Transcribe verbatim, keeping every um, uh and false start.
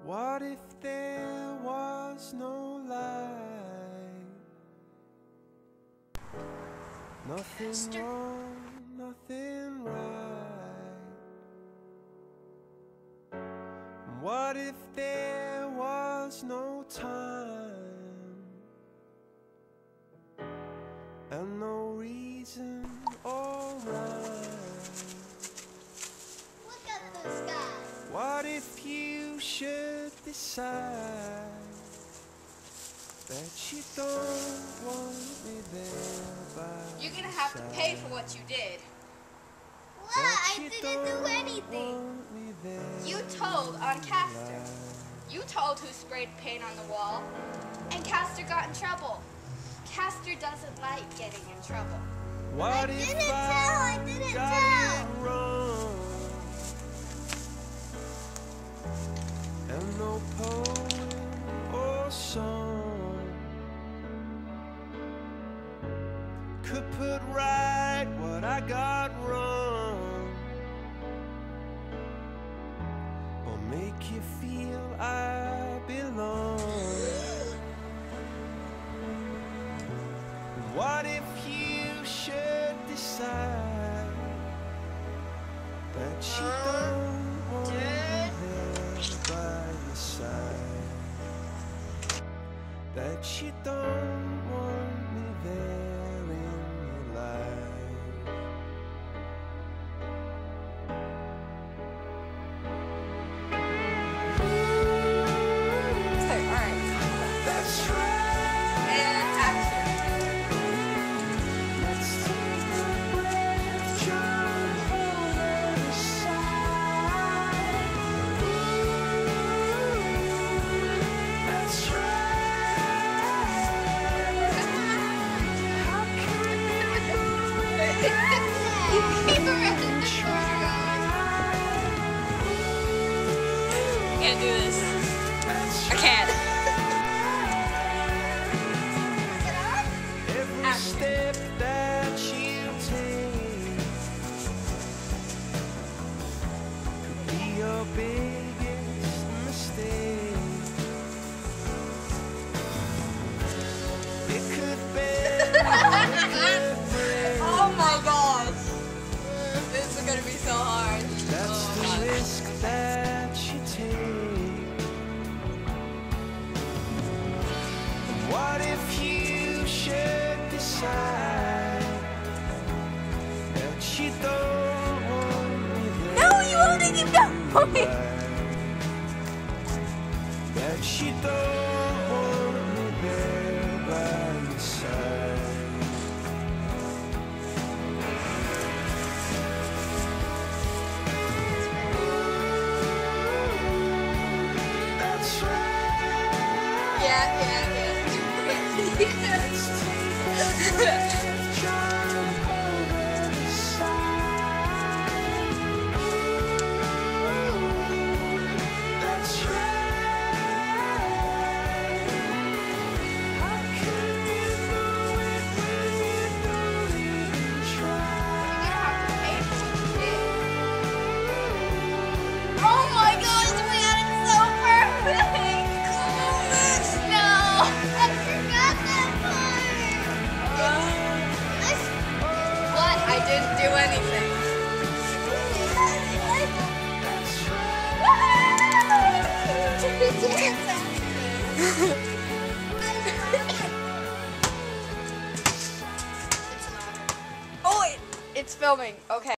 What if there was no light? Nothing Master. wrong, nothing right. What if there was no time and no reason or rhyme? Look at the sky. What if you should decide that you don't want me there by You're gonna have to pay for what you did. What? I didn't do anything. You told on Castor. You told who sprayed paint on the wall. And Castor got in trouble. Castor doesn't like getting in trouble. What I if didn't I tell, I didn't got tell. it wrong? And no poem or song could put right what I got wrong, or make you feel I belong. What if you should decide that you don't want me there by your side, that you don't want me there in your life? Okay, alright. That's right. And action. Let's take a breath, jump over the side. That's right. How can You can't do this. I can't. every Action. step that you take could be your biggest mistake? It could bend, it could break. Oh my gosh. This is gonna be so hard. That's Oh the my gosh. risk that you take. What if you should decide that you don't want me there? No, you won't keep going. That you don't want me there by your side. That's right. Yeah, yeah, yeah. Jump over the side. That's right. How can you know it when you don't even try? Oh my gosh, we got it so perfect! No! I forgot that part. What? I didn't do anything. Oh, it, it's filming. Okay.